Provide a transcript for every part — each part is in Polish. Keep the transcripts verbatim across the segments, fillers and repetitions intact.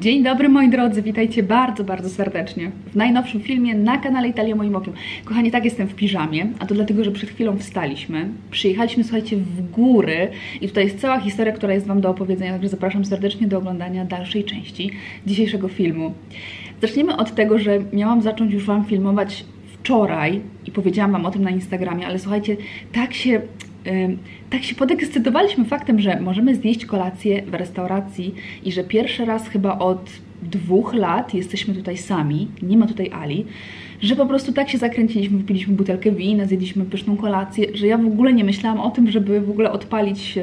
Dzień dobry moi drodzy, witajcie bardzo, bardzo serdecznie w najnowszym filmie na kanale Italia moim okiem. Kochani, tak, jestem w piżamie, a to dlatego, że przed chwilą wstaliśmy, przyjechaliśmy, słuchajcie, w góry i tutaj jest cała historia, która jest Wam do opowiedzenia, także zapraszam serdecznie do oglądania dalszej części dzisiejszego filmu. Zaczniemy od tego, że miałam zacząć już Wam filmować wczoraj i powiedziałam Wam o tym na Instagramie, ale słuchajcie, tak się... Tak się podekscytowaliśmy faktem, że możemy zjeść kolację w restauracji i że pierwszy raz chyba od dwóch lat jesteśmy tutaj sami, nie ma tutaj Ali, że po prostu tak się zakręciliśmy, wypiliśmy butelkę wina, zjedliśmy pyszną kolację, że ja w ogóle nie myślałam o tym, żeby w ogóle odpalić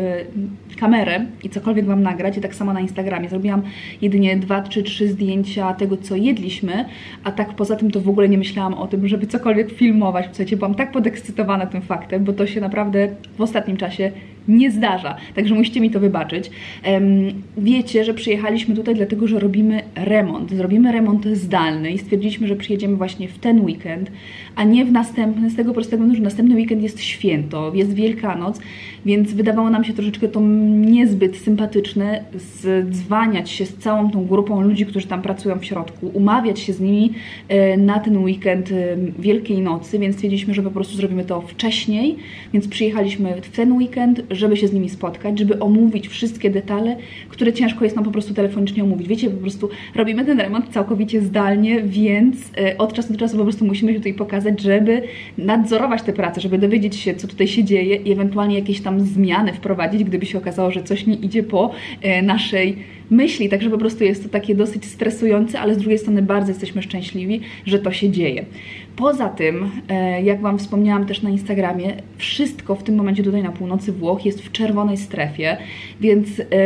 kamerę i cokolwiek Wam nagrać. I tak samo na Instagramie zrobiłam jedynie dwa czy trzy zdjęcia tego, co jedliśmy, a tak poza tym to w ogóle nie myślałam o tym, żeby cokolwiek filmować. Słuchajcie, byłam tak podekscytowana tym faktem, bo to się naprawdę w ostatnim czasie nie zdarza, także musicie mi to wybaczyć. Um, wiecie, że przyjechaliśmy tutaj dlatego, że robimy remont. Zrobimy remont zdalny i stwierdziliśmy, że przyjedziemy właśnie w ten weekend, a nie w następny, z tego prostego powodu, że następny weekend jest święto, jest Wielkanoc, więc wydawało nam się troszeczkę to niezbyt sympatyczne zdzwaniać się z całą tą grupą ludzi, którzy tam pracują w środku, umawiać się z nimi na ten weekend Wielkiej Nocy, więc stwierdziliśmy, że po prostu zrobimy to wcześniej, więc przyjechaliśmy w ten weekend, żeby się z nimi spotkać, żeby omówić wszystkie detale, które ciężko jest nam po prostu telefonicznie omówić. Wiecie, po prostu robimy ten remont całkowicie zdalnie, więc od czasu do czasu po prostu musimy się tutaj pokazać, żeby nadzorować te prace, żeby dowiedzieć się, co tutaj się dzieje i ewentualnie jakieś tam zmiany wprowadzić, gdyby się okazało, że coś nie idzie po naszej myśli. Także po prostu jest to takie dosyć stresujące, ale z drugiej strony bardzo jesteśmy szczęśliwi, że to się dzieje. Poza tym, jak Wam wspomniałam też na Instagramie, wszystko w tym momencie tutaj na północy Włoch jest w czerwonej strefie, więc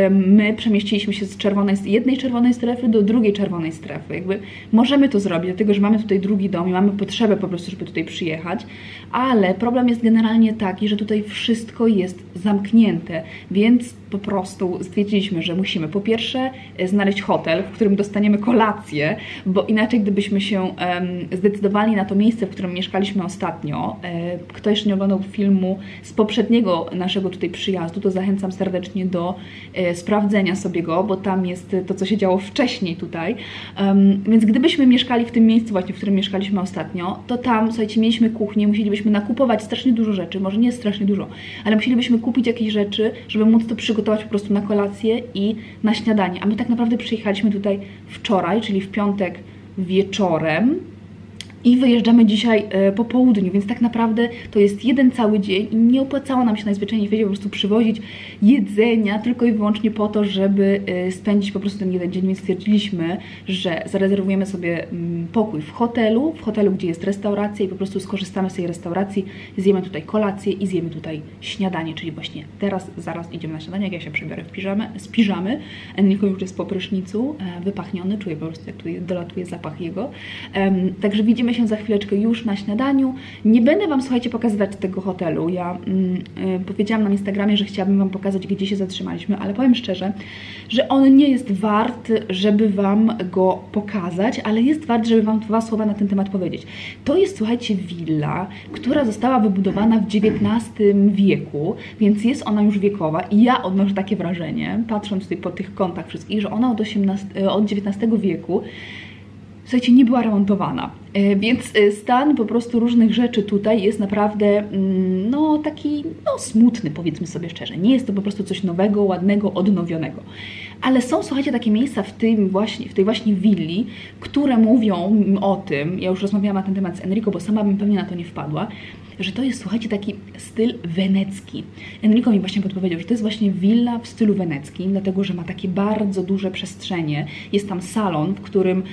my przemieściliśmy się z czerwonej, z jednej czerwonej strefy do drugiej czerwonej strefy. Jakby możemy to zrobić, dlatego że mamy tutaj drugi dom i mamy potrzebę po prostu, żeby tutaj przyjechać, ale problem jest generalnie taki, że tutaj wszystko jest zamknięte, więc po prostu stwierdziliśmy, że musimy po pierwsze znaleźć hotel, w którym dostaniemy kolację, bo inaczej gdybyśmy się um, zdecydowali na to miejsce, w którym mieszkaliśmy ostatnio, e, kto jeszcze nie oglądał filmu z poprzedniego naszego tutaj przyjazdu, to zachęcam serdecznie do e, sprawdzenia sobie go, bo tam jest to, co się działo wcześniej tutaj. Um, więc gdybyśmy mieszkali w tym miejscu właśnie, w którym mieszkaliśmy ostatnio, to tam, słuchajcie, mieliśmy kuchnię, musielibyśmy nakupować strasznie dużo rzeczy, może nie strasznie dużo, ale musielibyśmy kupić jakieś rzeczy, żeby móc to przygotować po prostu na kolację i na śniadanie. A my tak naprawdę przyjechaliśmy tutaj wczoraj, czyli w piątek wieczorem i wyjeżdżamy dzisiaj po południu, więc tak naprawdę to jest jeden cały dzień i nie opłacało nam się najzwyczajniej w świecie po prostu przywozić jedzenia tylko i wyłącznie po to, żeby spędzić po prostu ten jeden dzień, więc stwierdziliśmy, że zarezerwujemy sobie pokój w hotelu, w hotelu, gdzie jest restauracja i po prostu skorzystamy z tej restauracji, zjemy tutaj kolację i zjemy tutaj śniadanie, czyli właśnie teraz, zaraz idziemy na śniadanie, jak ja się przebiorę w piżamę, z piżamy. Enrico już jest po prysznicu, wypachniony, czuję po prostu, jak tu dolatuje zapach jego. Także widzimy się za chwileczkę już na śniadaniu. Nie będę Wam, słuchajcie, pokazywać tego hotelu. Ja mm, y, powiedziałam na Instagramie, że chciałabym Wam pokazać, gdzie się zatrzymaliśmy, ale powiem szczerze, że on nie jest wart, żeby Wam go pokazać, ale jest wart, żeby Wam dwa słowa na ten temat powiedzieć. To jest, słuchajcie, willa, która została wybudowana w dziewiętnastym wieku, więc jest ona już wiekowa i ja odnoszę takie wrażenie, patrząc tutaj po tych kątach wszystkich, że ona od, osiemnastego, od dziewiętnastego wieku, słuchajcie, nie była remontowana, więc stan po prostu różnych rzeczy tutaj jest naprawdę no taki no smutny, powiedzmy sobie szczerze. Nie jest to po prostu coś nowego, ładnego, odnowionego. Ale są, słuchajcie, takie miejsca w, tym właśnie, w tej właśnie willi, które mówią o tym, ja już rozmawiałam na ten temat z Enrico, bo sama bym pewnie na to nie wpadła, że to jest, słuchajcie, taki styl wenecki. Enrico mi właśnie podpowiedział, że to jest właśnie willa w stylu weneckim, dlatego że ma takie bardzo duże przestrzenie. Jest tam salon, w którym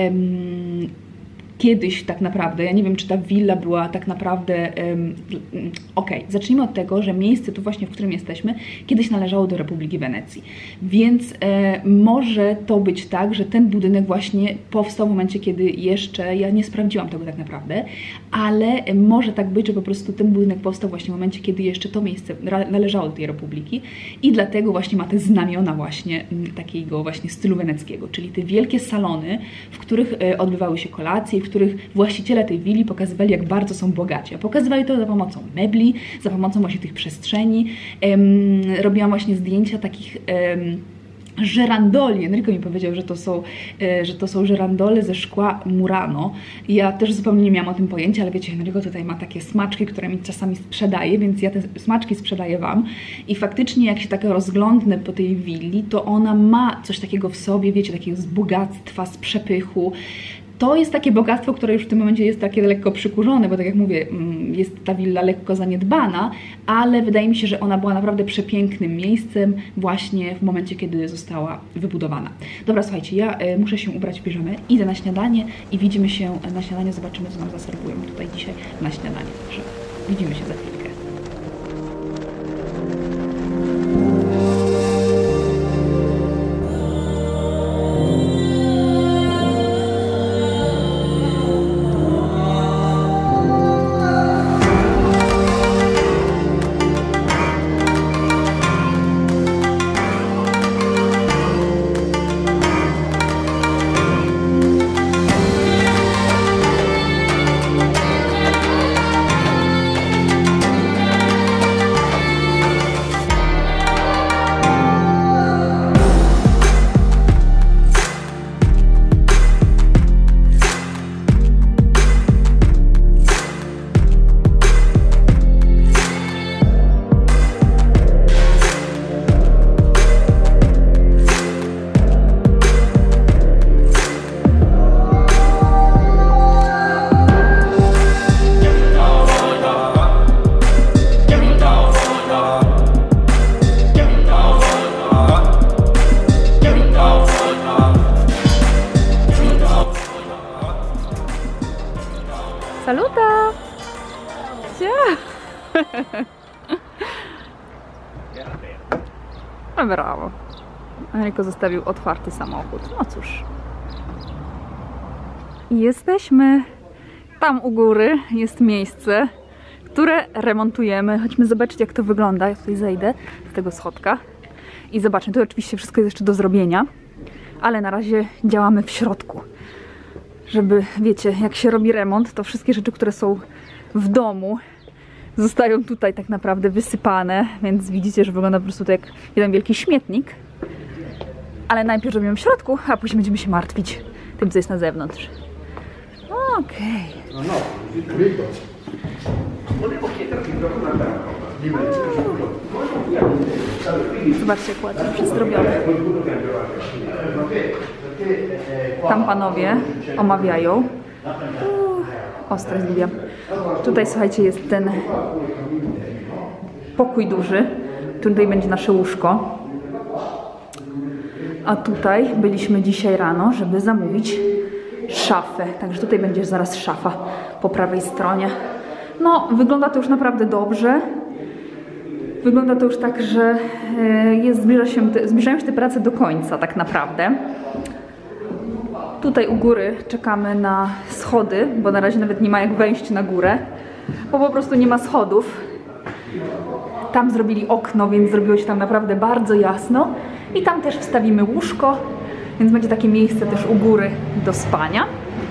em, kiedyś tak naprawdę, ja nie wiem, czy ta willa była tak naprawdę... Um, Okej, okay. Zacznijmy od tego, że miejsce tu właśnie, w którym jesteśmy, kiedyś należało do Republiki Wenecji. Więc e, może to być tak, że ten budynek właśnie powstał w momencie, kiedy jeszcze, ja nie sprawdziłam tego tak naprawdę, ale może tak być, że po prostu ten budynek powstał właśnie w momencie, kiedy jeszcze to miejsce należało do tej Republiki i dlatego właśnie ma te znamiona właśnie takiego właśnie stylu weneckiego, czyli te wielkie salony, w których e, odbywały się kolacje, w których właściciele tej willi pokazywali, jak bardzo są bogaci. A pokazywali to za pomocą mebli, za pomocą właśnie tych przestrzeni. Um, robiłam właśnie zdjęcia takich um, żyrandoli. Enrico mi powiedział, że to są, że to są żyrandole ze szkła Murano. Ja też zupełnie nie miałam o tym pojęcia, ale wiecie, Enrico tutaj ma takie smaczki, które mi czasami sprzedaje, więc ja te smaczki sprzedaję Wam. I faktycznie jak się tak rozglądnę po tej willi, to ona ma coś takiego w sobie, wiecie, takiego z bogactwa, z przepychu. To jest takie bogactwo, które już w tym momencie jest takie lekko przykurzone, bo tak jak mówię, jest ta willa lekko zaniedbana, ale wydaje mi się, że ona była naprawdę przepięknym miejscem właśnie w momencie, kiedy została wybudowana. Dobra, słuchajcie, ja muszę się ubrać w piżamę, idę na śniadanie i widzimy się na śniadanie, zobaczymy, co nam zaserwują tutaj dzisiaj na śniadanie. Także widzimy się za chwilkę. Saluta! Gdzie? No brawo. Enrico zostawił otwarty samochód. No cóż. I jesteśmy. Tam u góry jest miejsce, które remontujemy. Chodźmy zobaczyć, jak to wygląda. Ja tutaj zejdę z tego schodka i zobaczmy. Tu oczywiście wszystko jest jeszcze do zrobienia, ale na razie działamy w środku. Żeby, wiecie, jak się robi remont, to wszystkie rzeczy, które są w domu, zostają tutaj tak naprawdę wysypane, więc widzicie, że wygląda po prostu to jak jeden wielki śmietnik. Ale najpierw robimy w środku, a później będziemy się martwić tym, co jest na zewnątrz. Okej. Okay. Zobaczcie, jak ładnie przezrobione. Tam panowie omawiają. Uuu, ostro zgubiam. Tutaj, słuchajcie, jest ten pokój duży. Tutaj będzie nasze łóżko. A tutaj byliśmy dzisiaj rano, żeby zamówić szafę. Także tutaj będzie zaraz szafa po prawej stronie. No, wygląda to już naprawdę dobrze. Wygląda to już tak, że jest, zbliża się, zbliżają się te prace do końca tak naprawdę. Tutaj u góry czekamy na schody, bo na razie nawet nie ma jak wejść na górę, bo po prostu nie ma schodów. Tam zrobili okno, więc zrobiło się tam naprawdę bardzo jasno. I tam też wstawimy łóżko, więc będzie takie miejsce też u góry do spania.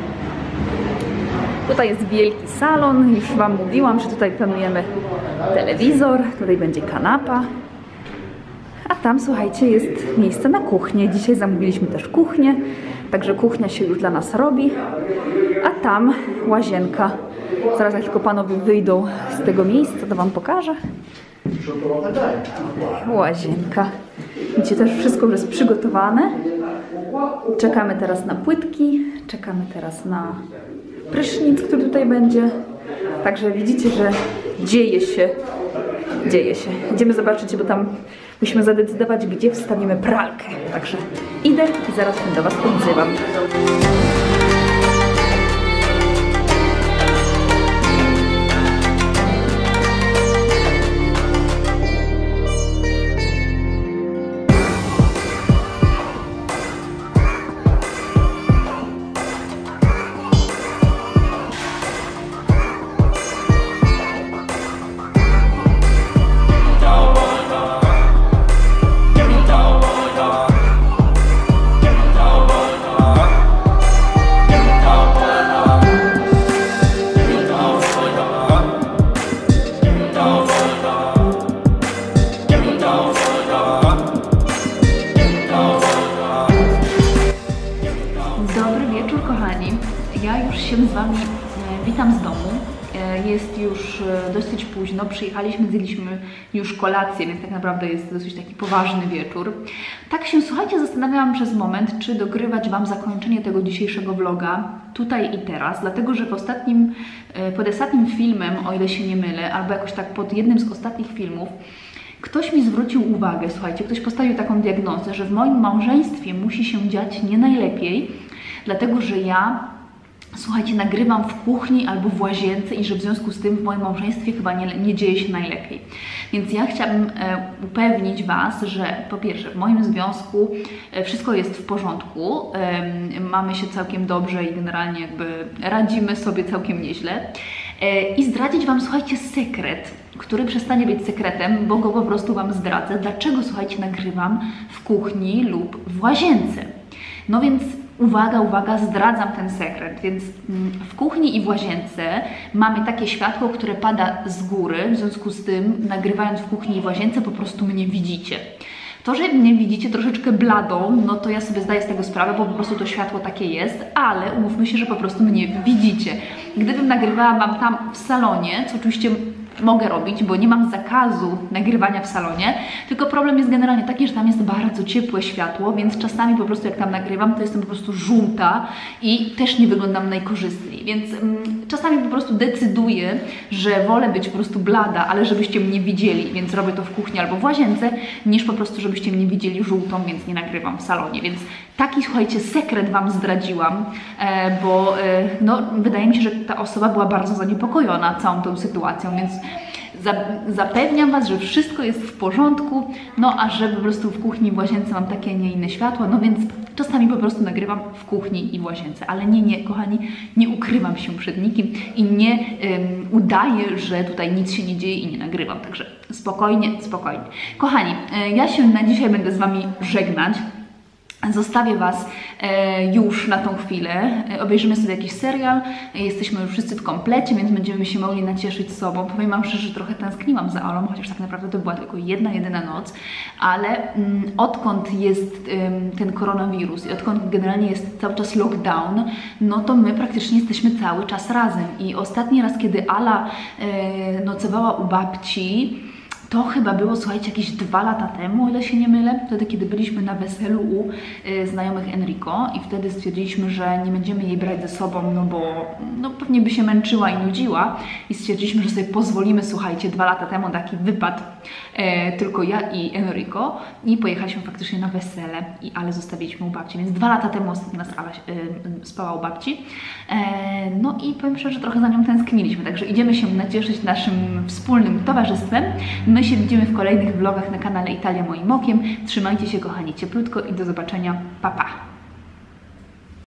Tutaj jest wielki salon, już Wam mówiłam, że tutaj planujemy telewizor, tutaj będzie kanapa. A tam, słuchajcie, jest miejsce na kuchnię. Dzisiaj zamówiliśmy też kuchnię, także kuchnia się już dla nas robi. A tam łazienka. Zaraz jak tylko panowie wyjdą z tego miejsca, to Wam pokażę. Łazienka. Widzicie, też wszystko już jest przygotowane. Czekamy teraz na płytki, czekamy teraz na prysznic, który tutaj będzie. Także widzicie, że dzieje się. Dzieje się. Idziemy zobaczyć, bo tam musimy zadecydować, gdzie wstawimy pralkę. Także idę i zaraz się do Was odzywam. Dobry wieczór, kochani. Ja już się z Wami witam z domu. Jest już dosyć późno, przyjechaliśmy, zjedliśmy już kolację, więc tak naprawdę jest dosyć taki poważny wieczór. Tak się, słuchajcie, zastanawiałam przez moment, czy dogrywać Wam zakończenie tego dzisiejszego vloga tutaj i teraz, dlatego że w ostatnim, pod ostatnim filmem, o ile się nie mylę, albo jakoś tak pod jednym z ostatnich filmów, ktoś mi zwrócił uwagę, słuchajcie, ktoś postawił taką diagnozę, że w moim małżeństwie musi się dziać nie najlepiej, dlatego że ja, słuchajcie, nagrywam w kuchni albo w łazience i że w związku z tym w moim małżeństwie chyba nie, nie dzieje się najlepiej. Więc ja chciałabym e, upewnić Was, że po pierwsze w moim związku e, wszystko jest w porządku, e, mamy się całkiem dobrze i generalnie jakby radzimy sobie całkiem nieźle. E, I zdradzić Wam, słuchajcie, sekret, który przestanie być sekretem, bo go po prostu Wam zdradzę. Dlaczego, słuchajcie, nagrywam w kuchni lub w łazience? No więc uwaga, uwaga, zdradzam ten sekret, więc w kuchni i w łazience mamy takie światło, które pada z góry, w związku z tym nagrywając w kuchni i w łazience po prostu mnie widzicie. To, że mnie widzicie troszeczkę bladą, no to ja sobie zdaję z tego sprawę, bo po prostu to światło takie jest, ale umówmy się, że po prostu mnie widzicie. Gdybym nagrywała Wam tam w salonie, co oczywiście mogę robić, bo nie mam zakazu nagrywania w salonie, tylko problem jest generalnie taki, że tam jest bardzo ciepłe światło, więc czasami po prostu jak tam nagrywam, to jestem po prostu żółta i też nie wyglądam najkorzystniej, więc mm, czasami po prostu decyduję, że wolę być po prostu blada, ale żebyście mnie widzieli, więc robię to w kuchni albo w łazience, niż po prostu żebyście mnie widzieli żółtą, więc nie nagrywam w salonie, więc taki, słuchajcie, sekret Wam zdradziłam, e, bo e, no, wydaje mi się, że ta osoba była bardzo zaniepokojona całą tą sytuacją, więc zapewniam Was, że wszystko jest w porządku, no a że po prostu w kuchni i w łazience mam takie, nie inne światła, no więc czasami po prostu nagrywam w kuchni i w łazience, ale nie, nie, kochani, nie ukrywam się przed nikim i nie um, udaję, że tutaj nic się nie dzieje i nie nagrywam, także spokojnie, spokojnie. Kochani, ja się na dzisiaj będę z Wami żegnać. Zostawię Was e, już na tą chwilę, e, obejrzymy sobie jakiś serial, e, jesteśmy już wszyscy w komplecie, więc będziemy się mogli nacieszyć sobą. Powiem Wam szczerze, że trochę tęskniłam za Olą, chociaż tak naprawdę to była tylko jedna, jedyna noc, ale mm, odkąd jest ym, ten koronawirus i odkąd generalnie jest cały czas lockdown, no to my praktycznie jesteśmy cały czas razem i ostatni raz, kiedy Ala e, nocowała u babci, to chyba było, słuchajcie, jakieś dwa lata temu, o ile się nie mylę, wtedy, kiedy byliśmy na weselu u y, znajomych Enrico i wtedy stwierdziliśmy, że nie będziemy jej brać ze sobą, no bo no, pewnie by się męczyła i nudziła i stwierdziliśmy, że sobie pozwolimy, słuchajcie, dwa lata temu taki wypad, e, tylko ja i Enrico i pojechaliśmy faktycznie na wesele, i ale zostawiliśmy u babci, więc dwa lata temu ostatnio nas Ala e, spała u babci, e, no i powiem szczerze, że trochę za nią tęskniliśmy, także idziemy się nacieszyć naszym wspólnym towarzystwem. My się widzimy w kolejnych vlogach na kanale Italia Moim Okiem. Trzymajcie się, kochani, cieplutko i do zobaczenia. Pa, pa!